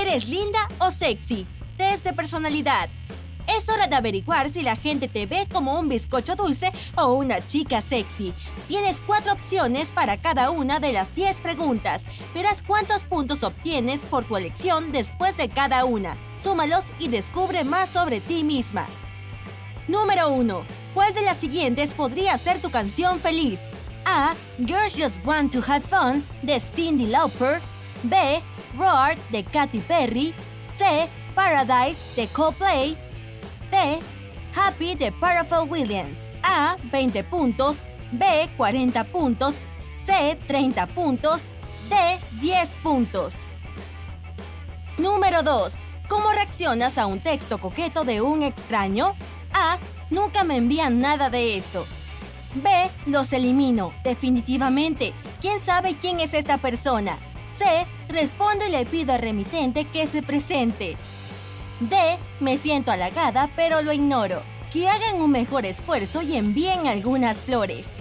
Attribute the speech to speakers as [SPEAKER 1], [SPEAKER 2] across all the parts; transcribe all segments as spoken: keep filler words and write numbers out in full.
[SPEAKER 1] ¿Eres linda o sexy? Test de personalidad. Es hora de averiguar si la gente te ve como un bizcocho dulce o una chica sexy. Tienes cuatro opciones para cada una de las diez preguntas. Verás cuántos puntos obtienes por tu elección después de cada una. Súmalos y descubre más sobre ti misma. Número uno. ¿Cuál de las siguientes podría ser tu canción feliz? A. Girls Just Want to Have Fun, de Cyndi Lauper. B. Roar, de Katy Perry. C. Paradise, de Coldplay. D. Happy, de Pharrell Williams. A. veinte puntos. B. cuarenta puntos. C. treinta puntos. D. diez puntos. Número dos. ¿Cómo reaccionas a un texto coqueto de un extraño? A. Nunca me envían nada de eso. B. Los elimino, definitivamente. ¿Quién sabe quién es esta persona? C. Respondo y le pido al remitente que se presente. D. Me siento halagada, pero lo ignoro. Que hagan un mejor esfuerzo y envíen algunas flores.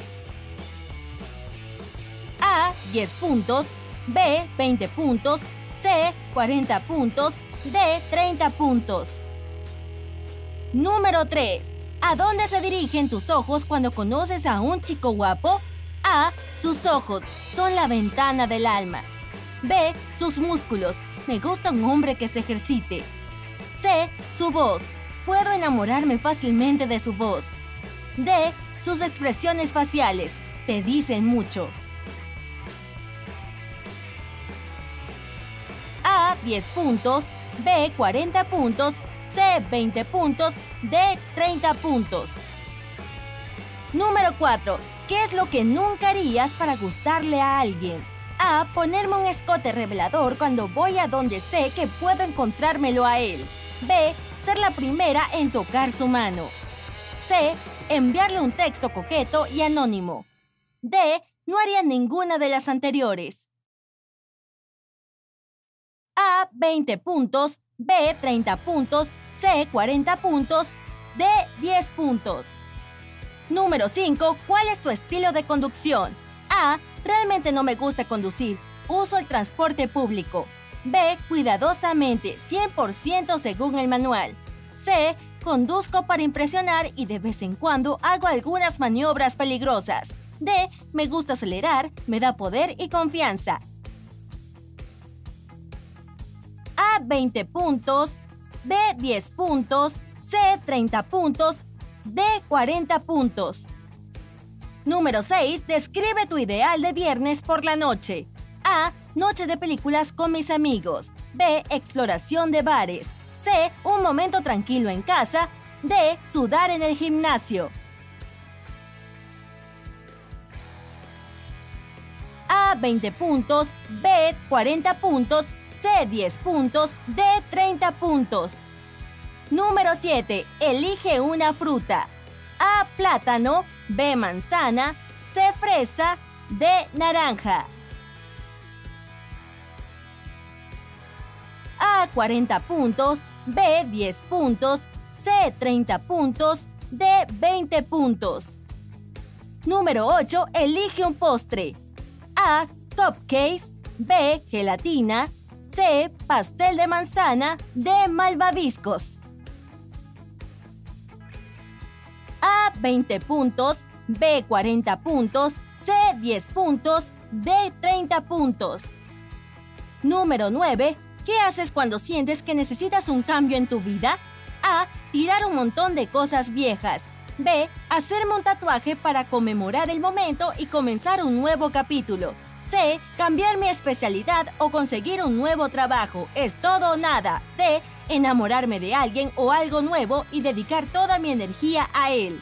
[SPEAKER 1] A. diez puntos. B. veinte puntos. C. cuarenta puntos. D. treinta puntos. Número tres. ¿A dónde se dirigen tus ojos cuando conoces a un chico guapo? A. Sus ojos son la ventana del alma. B. Sus músculos. Me gusta un hombre que se ejercite. C. Su voz. Puedo enamorarme fácilmente de su voz. D. Sus expresiones faciales. Te dicen mucho. A. diez puntos. B. cuarenta puntos. C. veinte puntos. D. treinta puntos. Número cuatro. ¿Qué es lo que nunca harías para gustarle a alguien? A. Ponerme un escote revelador cuando voy a donde sé que puedo encontrármelo a él. B. Ser la primera en tocar su mano. C. Enviarle un texto coqueto y anónimo. D. No haría ninguna de las anteriores. A. veinte puntos. B. treinta puntos. C. cuarenta puntos. D. diez puntos. Número cinco. ¿Cuál es tu estilo de conducción? A. Realmente no me gusta conducir. Uso el transporte público. B. Cuidadosamente, cien por ciento según el manual. C. Conduzco para impresionar y de vez en cuando hago algunas maniobras peligrosas. D. Me gusta acelerar, me da poder y confianza. A. veinte puntos. B. diez puntos. C. treinta puntos. D. cuarenta puntos. Número seis. Describe tu ideal de viernes por la noche. A. Noche de películas con mis amigos. B. Exploración de bares. C. Un momento tranquilo en casa. D. Sudar en el gimnasio. A. veinte puntos. B. cuarenta puntos. C. diez puntos. D. treinta puntos. Número siete. Elige una fruta. A. Plátano. B. Manzana. C. Fresa. D. Naranja. A. cuarenta puntos. B. diez puntos. C. treinta puntos. D. veinte puntos. Número ocho. Elige un postre. A. Cupcakes. B. Gelatina. C. Pastel de manzana. D. Malvaviscos. A. veinte puntos. B. cuarenta puntos. C. diez puntos. D. treinta puntos. Número nueve. ¿Qué haces cuando sientes que necesitas un cambio en tu vida? A. Tirar un montón de cosas viejas. B. Hacerme un tatuaje para conmemorar el momento y comenzar un nuevo capítulo. C. Cambiar mi especialidad o conseguir un nuevo trabajo. Es todo o nada. D. Enamorarme de alguien o algo nuevo y dedicar toda mi energía a él.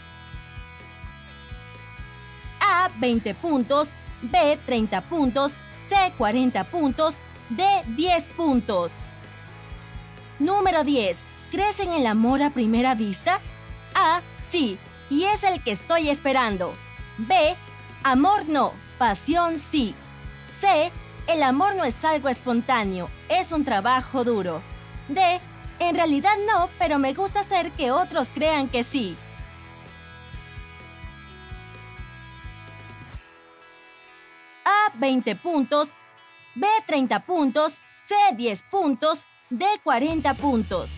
[SPEAKER 1] A. veinte puntos. B. treinta puntos. C. cuarenta puntos. D. diez puntos. Número diez. ¿Crees en el amor a primera vista? A. Sí, y es el que estoy esperando. B. Amor no, pasión sí. C. El amor no es algo espontáneo, es un trabajo duro. D. En realidad no, pero me gusta hacer que otros crean que sí. A. veinte puntos. B. treinta puntos. C. diez puntos. de cuarenta puntos.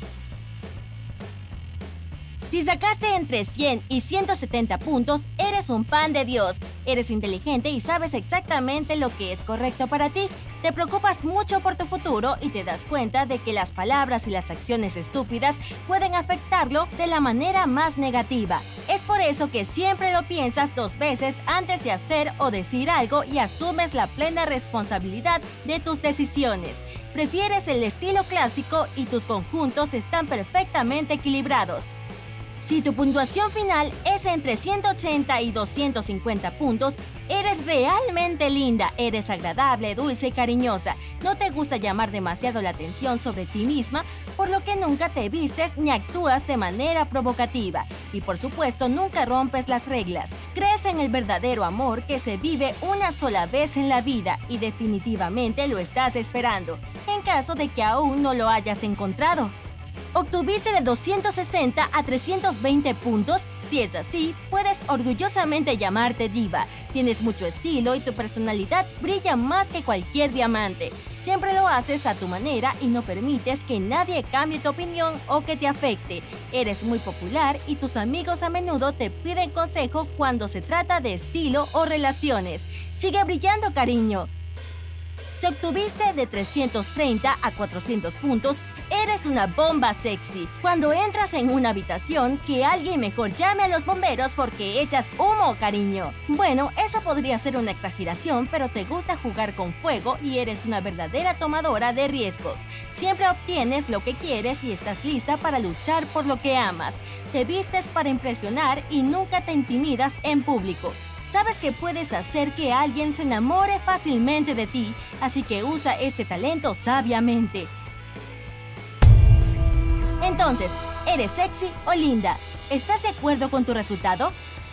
[SPEAKER 1] Si sacaste entre cien y ciento setenta puntos, eres un pan de Dios. Eres inteligente y sabes exactamente lo que es correcto para ti. Te preocupas mucho por tu futuro y te das cuenta de que las palabras y las acciones estúpidas pueden afectarlo de la manera más negativa. Es por eso que siempre lo piensas dos veces antes de hacer o decir algo y asumes la plena responsabilidad de tus decisiones. Prefieres el estilo clásico y tus conjuntos están perfectamente equilibrados. Si tu puntuación final es entre ciento ochenta y doscientos cincuenta puntos, eres realmente linda, eres agradable, dulce y cariñosa. No te gusta llamar demasiado la atención sobre ti misma, por lo que nunca te vistes ni actúas de manera provocativa. Y por supuesto, nunca rompes las reglas. Crees en el verdadero amor que se vive una sola vez en la vida y definitivamente lo estás esperando, en caso de que aún no lo hayas encontrado. ¿Obtuviste de doscientos sesenta a trescientos veinte puntos? Si es así, puedes orgullosamente llamarte diva. Tienes mucho estilo y tu personalidad brilla más que cualquier diamante. Siempre lo haces a tu manera y no permites que nadie cambie tu opinión o que te afecte. Eres muy popular y tus amigos a menudo te piden consejo cuando se trata de estilo o relaciones. Sigue brillando, cariño. Si obtuviste de trescientos treinta a cuatrocientos puntos, eres una bomba sexy. Cuando entras en una habitación, que alguien mejor llame a los bomberos porque echas humo, cariño. Bueno, eso podría ser una exageración, pero te gusta jugar con fuego y eres una verdadera tomadora de riesgos. Siempre obtienes lo que quieres y estás lista para luchar por lo que amas. Te vistes para impresionar y nunca te intimidas en público. Sabes que puedes hacer que alguien se enamore fácilmente de ti, así que usa este talento sabiamente. Entonces, ¿eres sexy o linda? ¿Estás de acuerdo con tu resultado?